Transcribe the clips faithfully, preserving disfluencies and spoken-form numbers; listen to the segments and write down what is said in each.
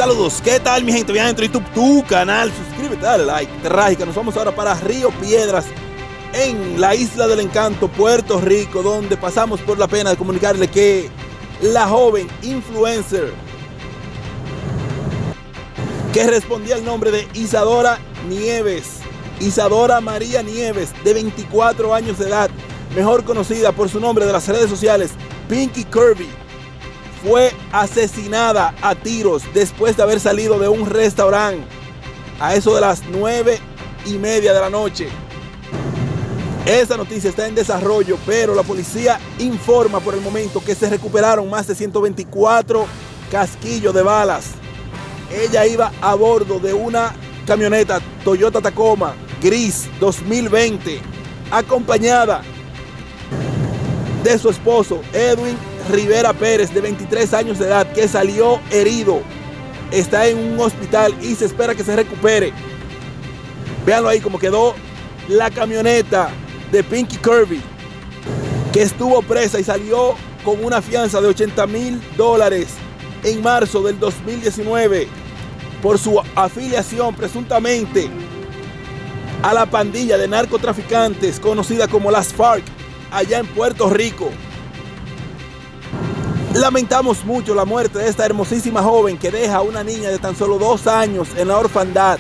Saludos, ¿qué tal mi gente? Bien dentro de YouTube, tu canal, suscríbete, dale like, trágica. Nos vamos ahora para Río Piedras, en la Isla del Encanto, Puerto Rico, donde pasamos por la pena de comunicarle que la joven influencer que respondía al nombre de Isadora Nieves, Isadora María Nieves, de veinticuatro años de edad, mejor conocida por su nombre de las redes sociales, Pinky Kirby, fue asesinada a tiros después de haber salido de un restaurante a eso de las nueve y media de la noche. Esa noticia está en desarrollo, pero la policía informa por el momento que se recuperaron más de ciento veinticuatro casquillos de balas. Ella iba a bordo de una camioneta Toyota Tacoma gris dos mil veinte, acompañada de su esposo Edwin Rivera Pérez, de veintitrés años de edad, que salió herido. Está en un hospital y se espera que se recupere. Véanlo ahí como quedó la camioneta de Pinky Kirby, que estuvo presa y salió con una fianza de ochenta mil dólares en marzo del dos mil diecinueve por su afiliación presuntamente a la pandilla de narcotraficantes conocida como las FARC allá en Puerto Rico. Lamentamos mucho la muerte de esta hermosísima joven que deja a una niña de tan solo dos años en la orfandad.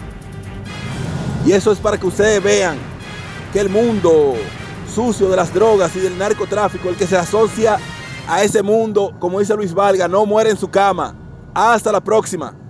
Y eso es para que ustedes vean que el mundo sucio de las drogas y del narcotráfico, el que se asocia a ese mundo, como dice Luis Valga, no muere en su cama. Hasta la próxima.